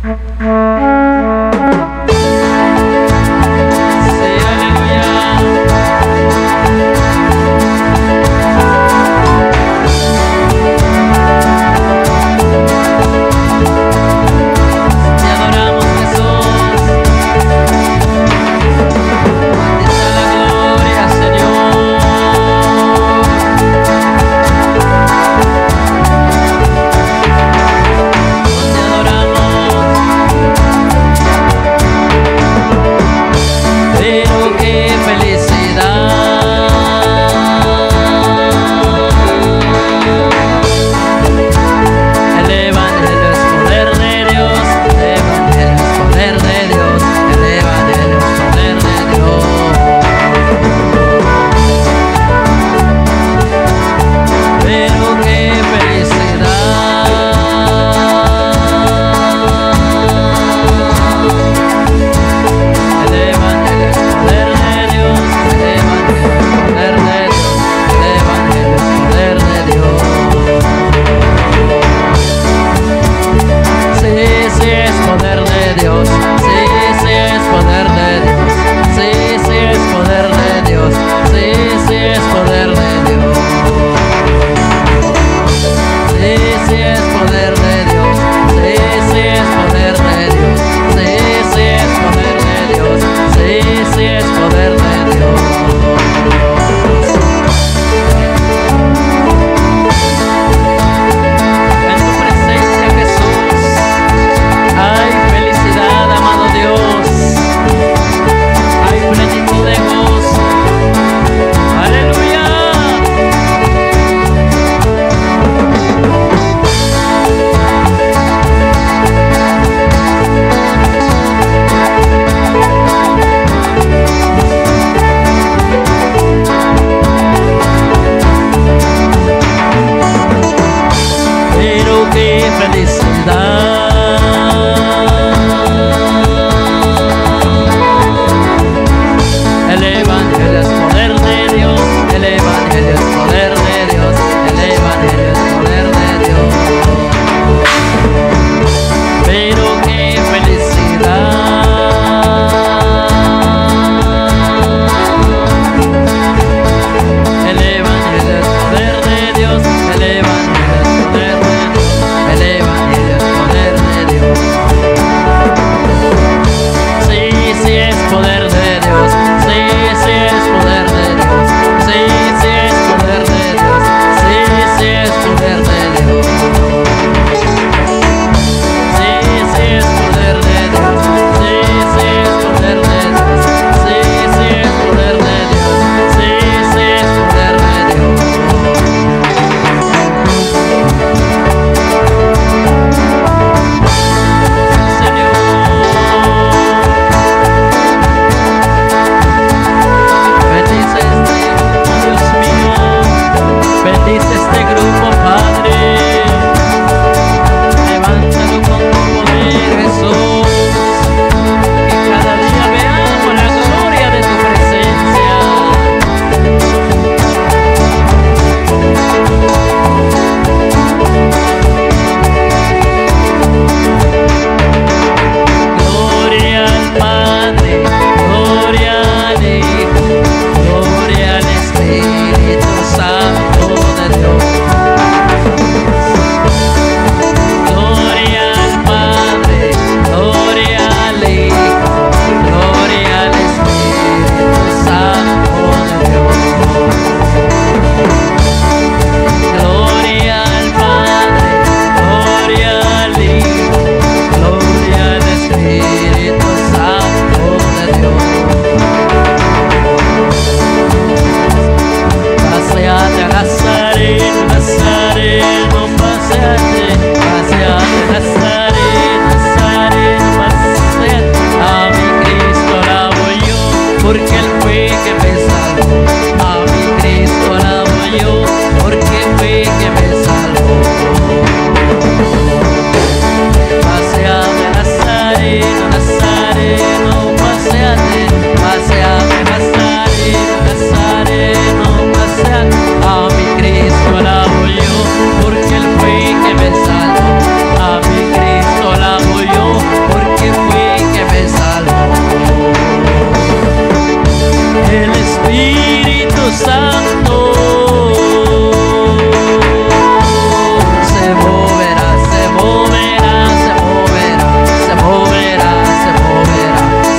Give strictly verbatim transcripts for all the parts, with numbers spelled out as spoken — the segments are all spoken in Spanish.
Porque Él fue que me salvó, a mi Cristo alabo yo,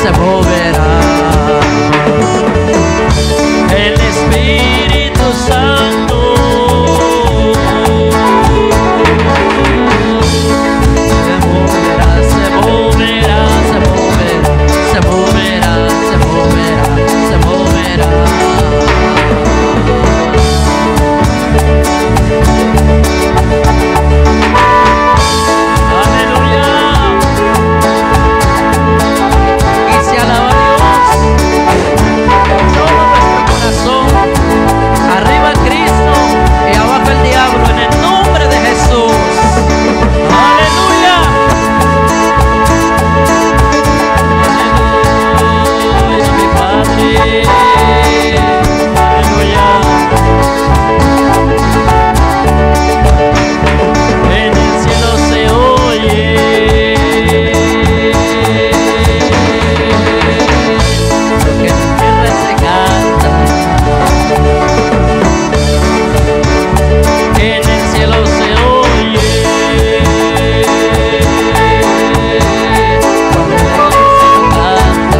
se moverá. El Espíritu Santo se moverá, se moverá, se moverá, se moverá, se moverá, se moverá. Aleluya. Y se alaba a Dios con todo nuestro corazón. Arriba Cristo y abajo el diablo, en el nombre de Jesús. Aleluya. Aleluya, mi Padre. Aleluya. En el cielo se oye lo que en la tierra se canta. En el cielo se oye cuando la iglesia canta.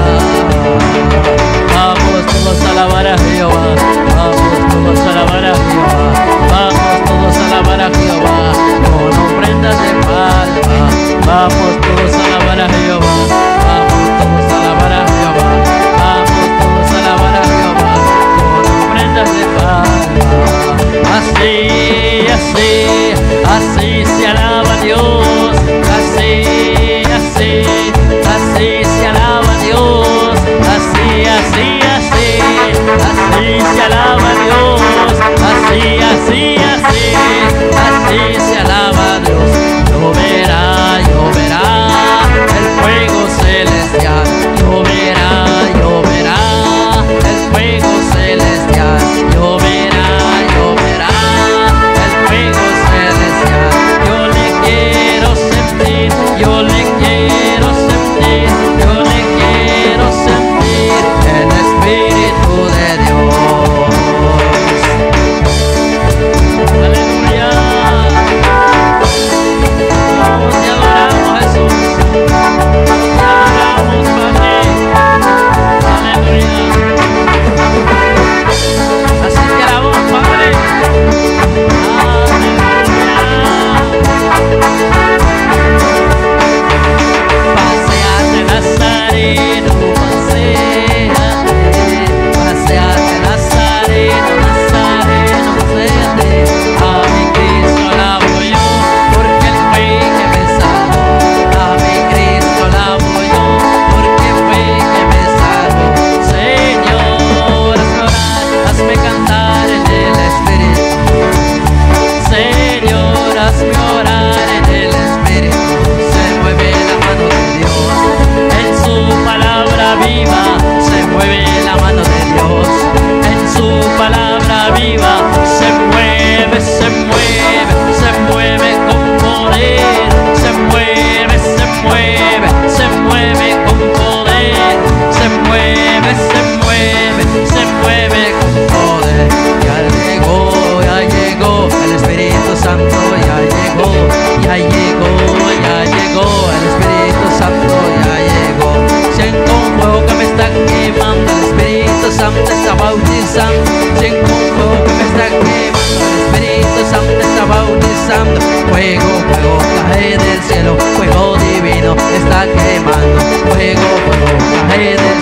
Vamos todos a alabar a Jehová. Vamos todos a alabar a Jehová. Vamos todos a alabar a Jehová con ofrendas de palma. Vamos todos a alabar a Jehová. Vamos todos a alabar a Jehová. Vamos todos a alabar a Jehová con ofrendas de palma. Así, así, así se alaba a Dios. Así, así, así se alaba a Dios. Así, así, así, así se alaba a Dios. Así, así, así, así se alaba a Dios. Lloverá, lloverá el fuego celestial. Lloverá, lloverá el fuego celestial. Lloverá, lloverá el fuego celestial. Yo le quiero sentir, yo le quiero sentir, yo le quiero sentir el Espíritu de Dios. Aleluya. Vamos y adoramos a Jesús. Te adoramos, Padre. Aleluya. Así te alabamos, Padre. Paseate, Nazareno, paseate, paseate, Nazareno, Nazareno, paseate. A mi Cristo alabo yo, porque Él fue que me salvó. A mi Cristo alabo yo, porque fue que me salvó. Señor, hazme orar, hazme cantar en el Espíritu. Señor, hazme orar en el Espíritu. Se mueve la mano de Dios. En su palabra viva se mueve la mano de Dios. En su palabra viva se mueve, se mueve, se mueve con poder. Se mueve, se mueve, se mueve con poder. Se mueve, se mueve, se mueve con poder. Ya llegó, ya llegó el Espíritu Santo, ya llegó, ya llegó, ya llegó el Espíritu Santo, ya llegó. Siento un fuego que me está quemando, el Espíritu Santo está bautizando. Siento un fuego que me está quemando, el Espíritu Santo está bautizando. Fuego, fuego cae del cielo, fuego divino está quemando. Fuego, fuego cae del